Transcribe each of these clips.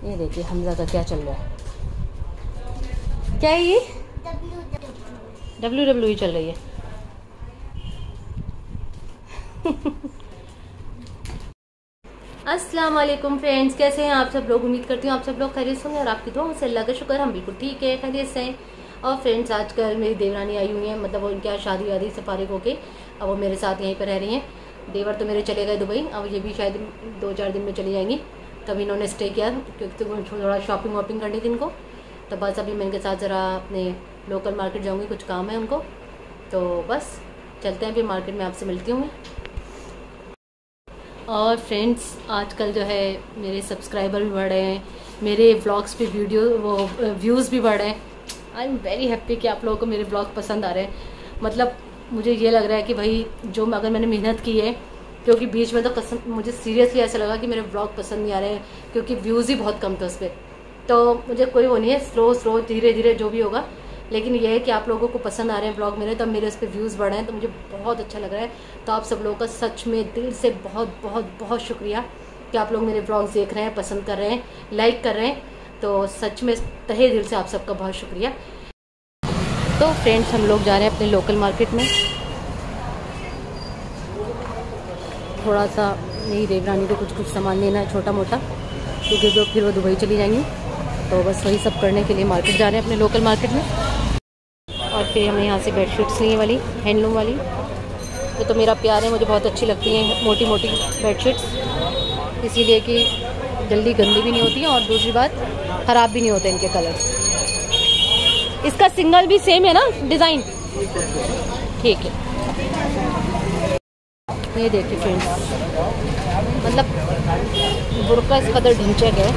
ये देखिए हमजा का क्या चल रहा है। क्या है ये? WWE चल रही है। अस्सलाम वालेकुम फ्रेंड्स, कैसे हैं आप सब लोग? उम्मीद करती हूँ आप सब लोग खैरियत से होंगे और आपकी दुआओं से अल्लाह का शुक्र हम बिल्कुल ठीक है, खैरियत से हैं। और फ्रेंड्स आजकल मेरी देवरानी आई हुई हैं, मतलब वो उनकी शादी वादी से फारिग होके अब वो मेरे साथ यहीं पर रह रही हैं। देवर तो मेरे चले गए दुबई, अब ये भी शायद 2-4 दिन में चली जाएंगी। तब इन्होंने स्टे किया क्योंकि थोड़ा शॉपिंग वॉपिंग करनी थी इनको। तो बस अभी मैं इनके साथ ज़रा अपने लोकल मार्केट जाऊँगी, कुछ काम है उनको। तो बस चलते हैं, फिर मार्केट में आपसे मिलती हूँ मैं। और फ्रेंड्स आजकल जो है मेरे सब्सक्राइबर भी बढ़ रहे हैं, मेरे व्लॉग्स पे व्यूज़ भी बढ़ रहे हैं। आई एम वेरी हैप्पी कि आप लोगों को मेरे व्लॉग पसंद आ रहे हैं। मतलब मुझे ये लग रहा है कि भाई जो अगर मैंने मेहनत की है, क्योंकि बीच में तो कसम मुझे सीरियसली ऐसा लगा कि मेरे व्लॉग पसंद नहीं आ रहे हैं क्योंकि व्यूज़ ही बहुत कम थे उस पर। तो मुझे कोई वो नहीं है, स्लो धीरे धीरे जो भी होगा, लेकिन यह है कि आप लोगों को पसंद आ रहे हैं ब्लॉग मेरे, तब मेरे उस पर व्यूज़ बढ़े हैं, तो मुझे बहुत अच्छा लग रहा है। तो आप सब लोगों का सच में दिल से बहुत बहुत बहुत शुक्रिया कि आप लोग मेरे ब्लॉग्स देख रहे हैं, पसंद कर रहे हैं, लाइक कर रहे हैं। तो सच में तहे दिल से आप सबका बहुत शुक्रिया। तो फ्रेंड्स हम लोग जा रहे हैं अपने लोकल मार्केट में, थोड़ा सा मेरी देवरानी को कुछ सामान लेना है छोटा मोटा, क्योंकि तो फिर वो दुबई चली जाएंगी। तो बस वही सब करने के लिए मार्केट जा रहे हैं, अपने लोकल मार्केट में। और फिर हमने यहाँ से बेडशीट्स ली हैं वाली, हैंडलूम वाली। ये तो मेरा प्यार है, मुझे बहुत अच्छी लगती हैं मोटी मोटी बेडशीट्स, इसीलिए कि जल्दी गंदी भी नहीं होती हैं और दूसरी बात ख़राब भी नहीं होते इनके कलर। इसका सिंगल भी सेम है ना डिज़ाइन? ठीक है। ये देखिए फ्रेंड्स, मतलब बुर्का इस कदर ढिंचक है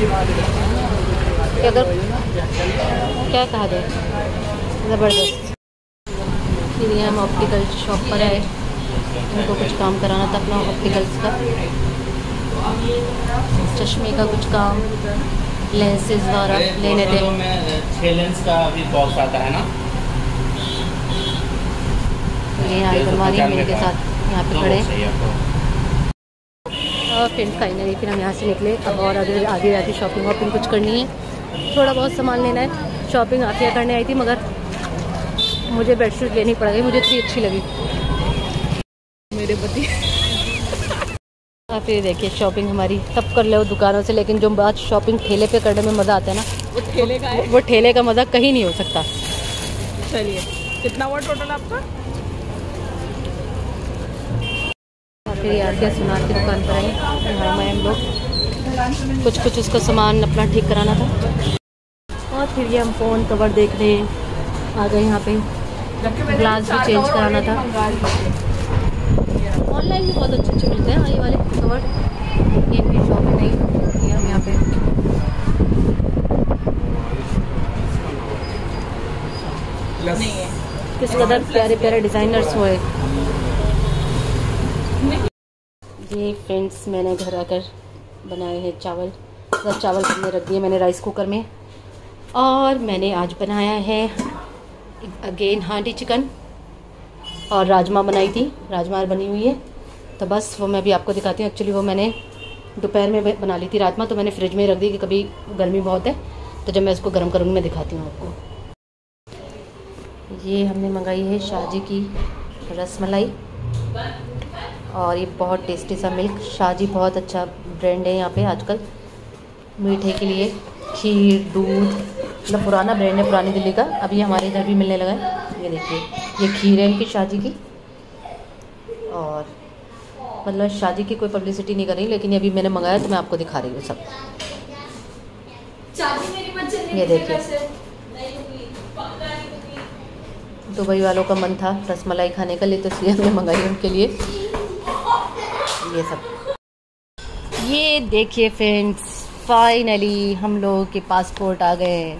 कि अगर क्या कहा जाए, ज़बरदस्त। फिर यहाँ हम ऑप्टिकल शॉप पर आए, उनको कुछ काम कराना था अपना ऑप्टिकल्स का, चश्मे का कुछ काम, लेंसेज वगैरह लेने थे। 6 लेंस का अभी बॉक्स आता है ना, ये यहाँ अलमारी मेरे के साथ यहाँ पे खड़े। और फिर फाइनली फिर हम यहाँ से निकले। अब और आगे जाके शॉपिंग वॉपिंग कुछ करनी है, थोड़ा बहुत सामान लेना है। शॉपिंग आफिया करने आई थी, मगर मुझे बेडशीट लेनी पड़ गई, मुझे इतनी अच्छी लगी मेरे पति। और फिर देखिए शॉपिंग हमारी तब कर लो दुकानों से, लेकिन जो बात शॉपिंग ठेले पे करने में मज़ा आता है ना, वो ठेले का मज़ा कहीं नहीं हो सकता। चलिए, कितना हुआ टोटल आपका? फिर यार क्या सुनार की दुकान पर आई, यहाँ में हम लोग कुछ उसका सामान अपना ठीक कराना था। और फिर ये हम फ़ोन कवर देखने आ गए, यहाँ पे ग्लास भी चेंज कराना था। ऑनलाइन भी बहुत अच्छे मिलते हैं ये वाले कवर, ये इनकी शॉप है नहीं, ये हम यहाँ पे किस कदर प्यारे प्यारे डिज़ाइनर्स हुए। ये फ्रेंड्स मैंने घर आकर बनाए हैं चावल। चावल हमने रख दिए मैंने राइस कुकर में। और मैंने आज बनाया है अगेन हांडी चिकन, और राजमा बनाई थी, राजमा बनी हुई है। तो बस वो मैं भी आपको दिखाती हूँ। एक्चुअली वो मैंने दोपहर में बना ली थी राजमा, तो मैंने फ्रिज में रख दी कि कभी गर्मी बहुत है तो जब मैं इसको गर्म करूँगी मैं दिखाती हूँ आपको। ये हमने मंगाई है शाहजी की रसमलाई, और ये बहुत टेस्टी सा मिल्क। शाहजी बहुत अच्छा ब्रांड है यहाँ पे आजकल मीठे के लिए, खीर दूध, मतलब पुराना ब्रांड है, पुरानी दिल्ली का। अभी हमारे इधर भी मिलने लगा है। ये देखिए ये खीर है इनकी शाहजी की, और मतलब शाहजी की कोई पब्लिसिटी नहीं कर रही, लेकिन अभी मैंने मंगाया तो मैं आपको दिखा रही हूँ सब। ये देखिए दुबई वालों का मन था रसमलाई खाने का लिए, तो इसलिए हमने मंगाई उनके लिए ये सब। ये देखिए फ्रेंड्स, फाइनली हम लोगों के पासपोर्ट आ गए।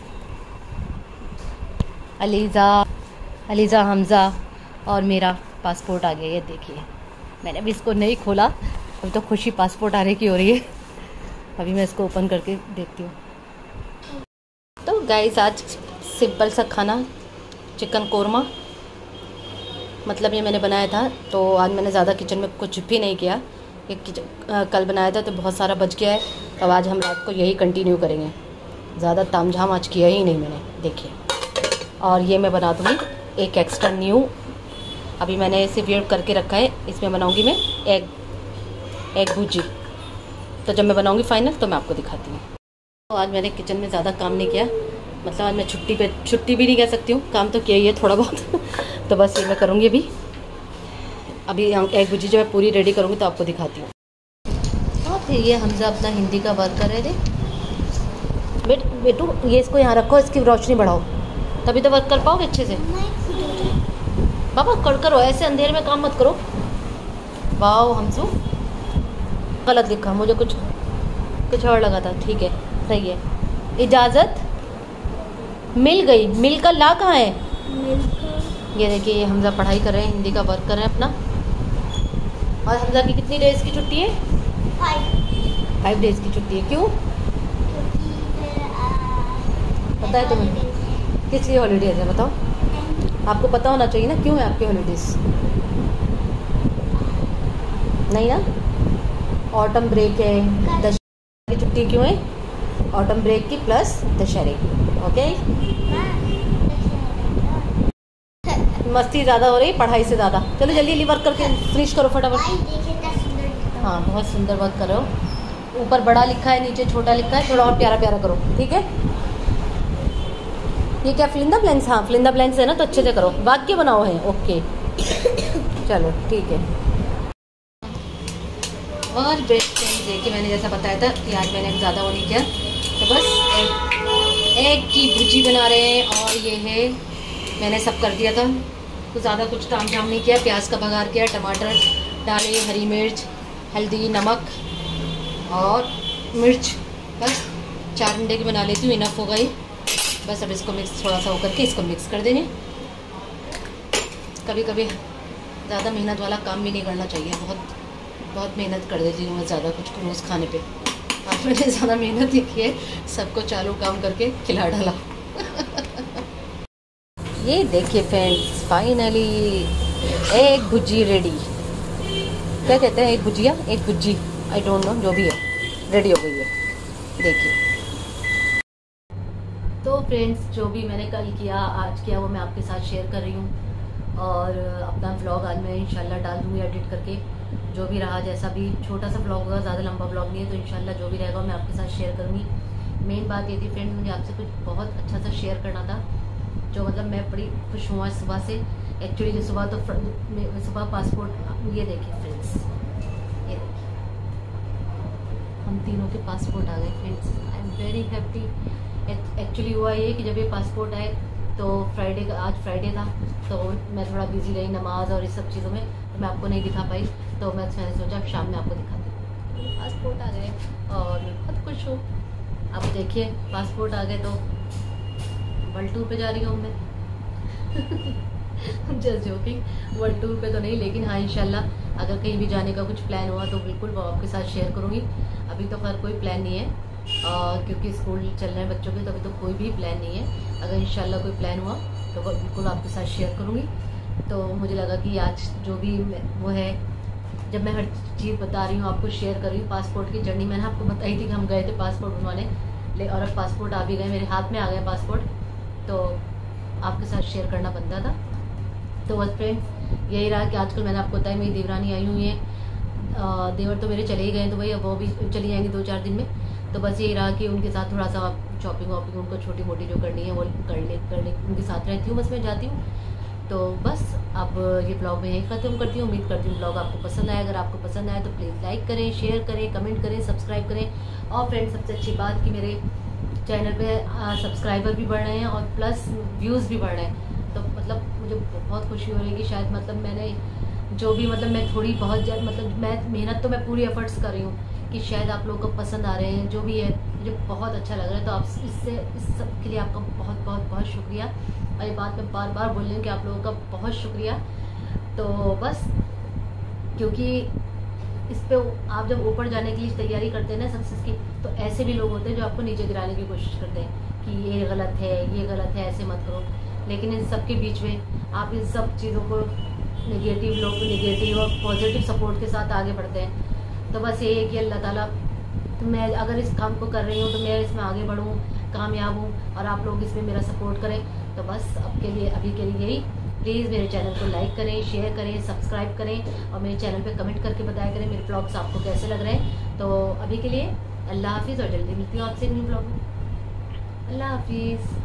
अलीज़ा हमज़ा और मेरा पासपोर्ट आ गया। ये देखिए मैंने अभी इसको नहीं खोला, अभी तो खुशी पासपोर्ट आने की हो रही है। अभी मैं इसको ओपन करके देखती हूँ। तो गाइस आज सिंपल सा खाना, चिकन कोरमा, मतलब ये मैंने बनाया था। तो आज मैंने ज़्यादा किचन में कुछ भी नहीं किया, कल बनाया था तो बहुत सारा बच गया है, तो आज हम रात को यही कंटिन्यू करेंगे। ज़्यादा तामझाम आज किया ही नहीं मैंने, देखिए। और ये मैं बना दूँगी एक एक्स्ट्रा न्यू, अभी मैंने इसे वेट करके रखा है। इसमें बनाऊँगी मैं एग भुजी। तो जब मैं बनाऊँगी फाइनल तो मैं आपको दिखाती हूँ। तो आज मैंने किचन में ज़्यादा काम नहीं किया, मतलब आज मैं छुट्टी भी नहीं कह सकती हूँ, काम तो किया ही है थोड़ा बहुत। तो बस ये मैं करूँगी अभी एग भुजी जो है पूरी रेडी करूँगी तो आपको दिखाती हूँ। और फिर ये हमजा अपना हिंदी का वर्क कर रहे थे। बेटू ये इसको यहाँ रखो, इसकी रोशनी बढ़ाओ, तभी तो वर्क कर पाओगे अच्छे से। बाबा करो, ऐसे अंधेरे में काम मत करो। वाह हमसू, गलत लिखा, मुझे कुछ और लगा था। ठीक है, सही है। इजाज़त मिल गई, मिल का ला कहाँ है? ये देखिए, ये हमजा पढ़ाई कर रहे हैं, हिंदी का वर्क कर रहे हैं अपना। और हमजा की कितनी डेज की छुट्टी है? 5 डेज की छुट्टी है। क्यों पता है तुम्हें किस लिए हॉलीडेज है? बताओ, आपको पता होना चाहिए ना क्यों है आपके हॉलीडेज। नहीं ना, ऑटम ब्रेक है, दशहरे की छुट्टी क्यों है? ऑटम ब्रेक की प्लस दशहरे की। ओके, मस्ती ज़्यादा हो रही है पढ़ाई से ज़्यादा। चलो जल्दी वर्क करके फिनिश करो फटाफट। हाँ, बहुत सुंदर वर्क करो। ऊपर बड़ा लिखा है, नीचे छोटा लिखा है, थोड़ा और प्यारा प्यारा करो, ठीक है। ये क्या फिल इन द ब्लैंक्स? हाँ, फिल इन द ब्लैंक्स है ना, तो अच्छे से करो, वाक्य बनाओ है। ओके चलो ठीक है। और बेस्ट फ्रेंड देखिए, मैंने जैसा बताया था कि आज मैंने ज़्यादा वो नहीं किया, तो बस एग की भुजी बना रहे हैं। और ये है, मैंने सब कर दिया था, तो ज़्यादा कुछ ताम झाम नहीं किया। प्याज का बघार किया, टमाटर डाले, हरी मिर्च, हल्दी, नमक और मिर्च, बस 4 अंडे की बना लेती हूँ, इनफ होगा ये। बस अब इसको मिक्स थोड़ा सा होकर के इसको मिक्स कर देंगे। कभी कभी ज़्यादा मेहनत वाला काम भी नहीं करना चाहिए, बहुत मेहनत कर देती हूँ मैं ज़्यादा कुछ रोज़ खाने पे। आज मैंने ज़्यादा मेहनत ही की है, सबको चालू काम करके खिला डाला। ये देखिए friends, finally egg bhurji ready. क्या कहते हैं, एग भुजिया, एग भुजी, आई डोंट नो, जो भी है, रेडी हो गई है। देखिए तो फ्रेंड्स, जो भी मैंने कल किया, आज किया, वो मैं आपके साथ शेयर कर रही हूँ। और अपना व्लॉग आज मैं इंशाल्लाह डाल दूँगी एडिट करके। जो भी रहा, जैसा भी छोटा सा व्लॉग होगा, ज़्यादा लंबा व्लॉग नहीं है, तो इंशाल्लाह जो भी रहेगा मैं आपके साथ शेयर करूँगी। मेन बात ये थी फ्रेंड, मुझे आपसे कुछ बहुत अच्छा सा शेयर करना था, जो मतलब मैं बड़ी खुश हुआ सुबह से। एक्चुअली जो सुबह पासपोर्ट, ये देखिए फ्रेंड्स, ये देखिए हम तीनों के पासपोर्ट आ गए friends. I am very happy. Actually हुआ ये कि जब ये पासपोर्ट आए तो फ्राइडे का, आज फ्राइडे था, तो मैं थोड़ा बिजी रही नमाज और इस सब चीज़ों में, तो मैं आपको नहीं दिखा पाई। तो मैंने सोचा शाम में आपको दिखाती हूँ। पासपोर्ट आ गए और मैं बहुत खुश हूँ। अब देखिए पासपोर्ट आ गए तो वर्ल्ड टूर पे जा रही हूँ मैं। जस्ट जोकिंग, वर्ल्ड टूर पे तो नहीं, लेकिन हाँ इंशाल्लाह अगर कहीं भी जाने का कुछ प्लान हुआ तो बिल्कुल वो आपके साथ शेयर करूँगी। अभी तो खैर कोई प्लान नहीं है, क्योंकि स्कूल चल रहे हैं बच्चों के, तो अभी तो कोई भी प्लान नहीं है। अगर इंशाल्लाह कोई प्लान हुआ तो वो बिल्कुल आपके साथ शेयर करूँगी। तो मुझे लगा कि आज जो भी वो है, जब मैं हर चीज़ बता रही हूँ आपको, शेयर कर रही हूँ। पासपोर्ट की जर्नी मैंने आपको बताई थी कि हम गए थे पासपोर्ट बनवाने, और अब पासपोर्ट आ भी गए, मेरे हाथ में आ गया पासपोर्ट, तो आपके साथ शेयर करना बनता था। तो बस फ्रेंड्स, यही रहा कि आजकल मैंने आपको बताया मेरी देवरानी आई हुई है, देवर तो मेरे चले ही गए, तो भाई अब वो भी चली जाएंगी 2-4 दिन में। तो बस यही रहा कि उनके साथ थोड़ा सा शॉपिंग वॉपिंग उनको छोटी मोटी जो करनी है वो कर ले उनके साथ रहती हूँ, बस मैं जाती हूँ। तो बस अब ये ब्लॉग मैं यही ख़त्म करती हूँ। उम्मीद करती हूँ ब्लॉग आपको पसंद आए। अगर आपको पसंद आए तो प्लीज़ लाइक करें, शेयर करें, कमेंट करें, सब्सक्राइब करें। और फ्रेंड्स, सबसे अच्छी बात कि मेरे चैनल पे सब्सक्राइबर भी बढ़ रहे हैं और प्लस व्यूज़ भी बढ़ रहे हैं। तो मतलब मुझे बहुत खुशी हो रही है कि शायद मतलब मैंने जो भी मतलब मैं थोड़ी बहुत मतलब मैं मेहनत तो मैं पूरी एफर्ट्स कर रही हूँ कि शायद आप लोगों को पसंद आ रहे हैं, जो भी है मुझे बहुत अच्छा लग रहा है। तो आप इस सब के लिए आपका बहुत बहुत बहुत शुक्रिया। और ये बात मैं बार बार बोल रही हूँ कि आप लोगों का बहुत शुक्रिया। तो बस क्योंकि इस पे आप जब ऊपर जाने के लिए तैयारी करते हैं ना सक्सेस की, तो ऐसे भी लोग होते हैं जो आपको नीचे गिराने की कोशिश करते हैं कि ये गलत है, ये गलत है, ऐसे मत करो। लेकिन इन सब के बीच में आप इन सब चीज़ों को नेगेटिव और पॉजिटिव सपोर्ट के साथ आगे बढ़ते हैं, तो बस ये है कि अल्लाह ताला, तो मैं अगर इस काम को कर रही हूँ तो मैं इसमें आगे बढ़ूँ, कामयाब हूँ और आप लोग इसमें मेरा सपोर्ट करें। तो बस अभी के लिए यही, प्लीज़ मेरे चैनल को लाइक करें, शेयर करें, सब्सक्राइब करें और मेरे चैनल पे कमेंट करके बताया करें मेरे ब्लॉग्स आपको कैसे लग रहे हैं। तो अभी के लिए अल्लाह हाफिज़ और जल्दी मिलती हूँ आपसे न्यू ब्लॉग में। अल्लाह हाफिज़।